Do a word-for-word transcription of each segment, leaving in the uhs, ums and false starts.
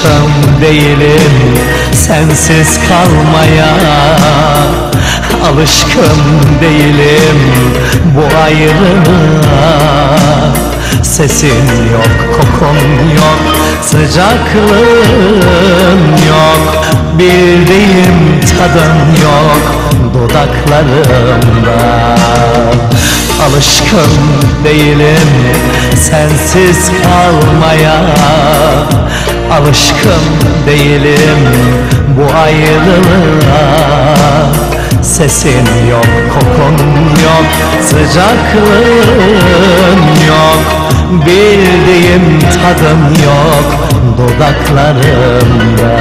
Alışkın değilim sensiz kalmaya, alışkın değilim bu ayrılığa. Sesin yok, kokun yok, sıcaklığın yok, bildiğim tadın yok dudaklarımda. Alışkın değilim sensiz kalmaya, alışkın değilim bu ayrılığa. Sesin yok, kokun yok, sıcaklığın yok, bildiğim tadım yok dudaklarımda.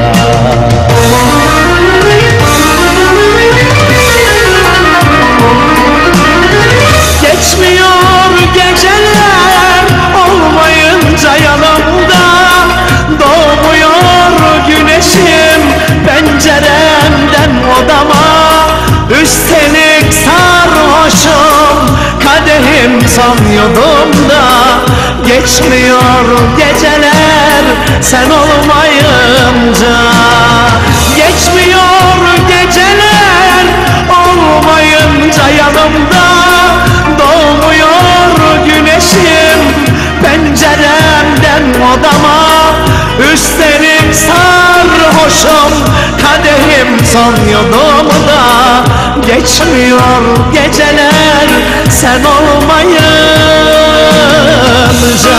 Geçmiyor geceler olmayınca yanımda, doğmuyor güneşim penceremden odama. Üstelik sarhoşum, kadehim son yudumda. Geçmiyor geceler sen olmayınca, geçmiyor geceler olmayınca yanımda. Doğmuyor güneşim penceremden odama. Üstelik sarhoşum, kadehim son yudumda. Geçmiyor geceler sen olmayınca.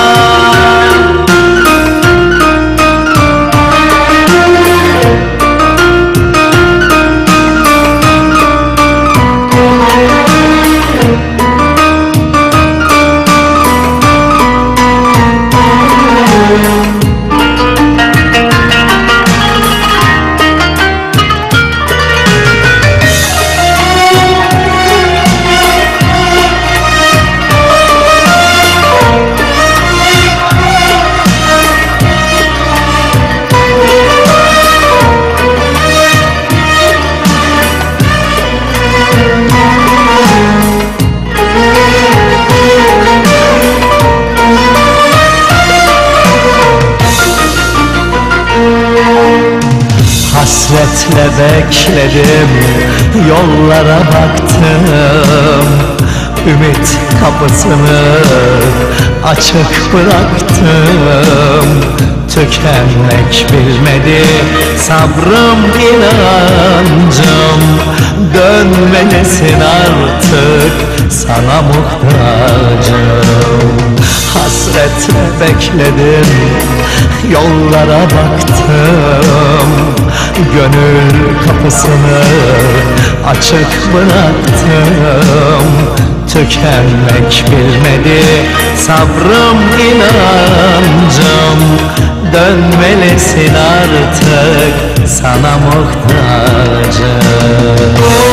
Hasretle bekledim, yollara baktım, ümit kapısını açık bıraktım. Tükenmek bilmedi sabrım, inancım, dönmelisin artık sana muhtacım. Hasretle bekledim, yollara baktım, gönül kapısını açık bıraktım. Tükenmek bilmedi sabrım, inancım, dönmelisin artık sana muhtacım.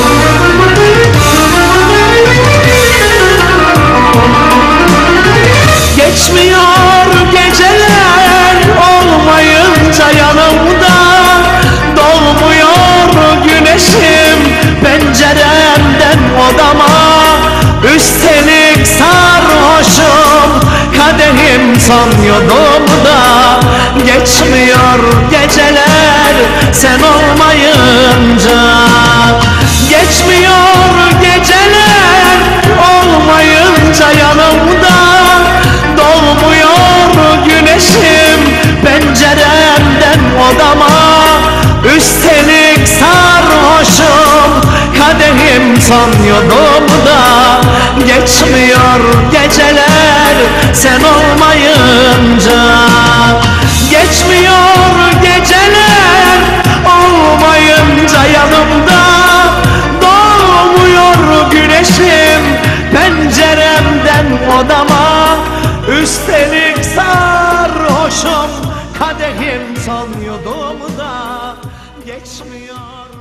Geçmiyor geceler olmayınca yanımda. Doğmuyor güneşim penceremden odama. Üstelik sarhoşum, kadehim son yudumda. Geçmiyor geceler sen olmayınca, geçmiyor geceler olmayınca yanımda. Doğmuyor güneşim penceremden odama. Üstelik sarhoşum, kadehim son yudumda. Geçmiyor geceler sen olmayınca, geçmiyor geceler olmayınca yanımda. Doğmuyor güneşim penceremden odama. Üstelik sarhoşum, kadehim son yudumda. Geçmiyor